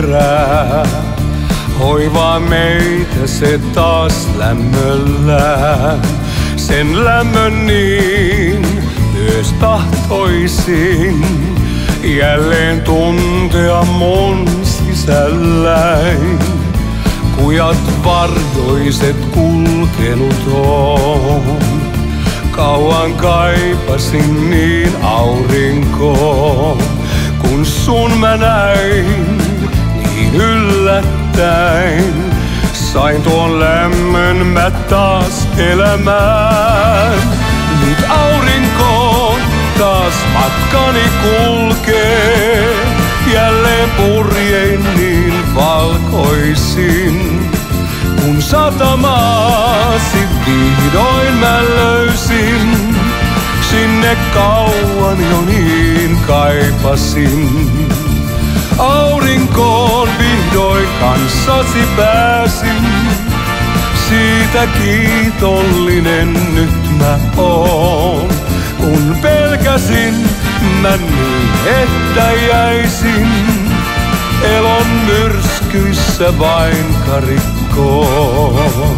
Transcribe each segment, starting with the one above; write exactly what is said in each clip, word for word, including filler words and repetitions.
herää. Hoivaa meitä se taas lämmöllään. Sen lämmön niin myös tahtoisin jälleen tuntea mun sisälläin. Kujat varjoiset kulkenut on. Kauan kaipasin niin aurinkoon, kun sun mä näin niin yllättäin. Sain tuon lämmön mä taas elämään. Nyt aurinkoon taas matkani kulkee, jälleen purjein niin valkoisin. Kun satamaasi vihdoin mä löysin, sinne kauan jo niin kaipasin. Aurinkoon vihdoin kanssasi pääsin, siitä kiitollinen nyt mä oon. Kun pelkäsin mä niin, että jäisin elon myrskyissä vain karikkoon.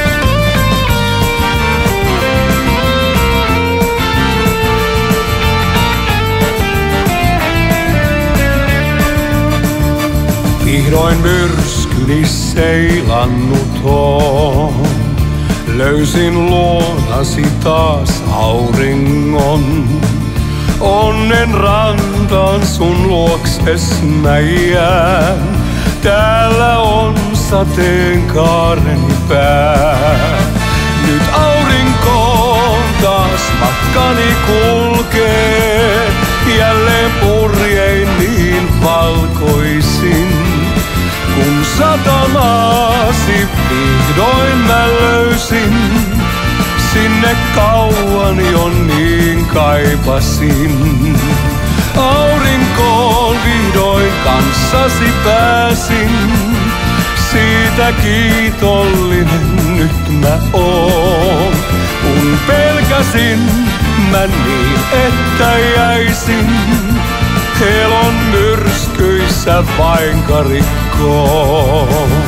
Vihdoin myrskyni seilannut on. Löysin luonasi taas auringon. Onnen rantaan sun luokses mä jään. Täällä on sateenkaareni pää. Nyt aurinkoon taas matkani kulkee, jälleen purjein niin valkoisin. Kun satamaasi vihdoin mä löysin, sinne kauan jo niin kaipasin. Aurinkoon vihdoin kanssasi pääsin, siitä kiitollinen nyt mä oon. Kun pelkäsin mä niin, että jäisin elon myrskyissä vain karikkoon.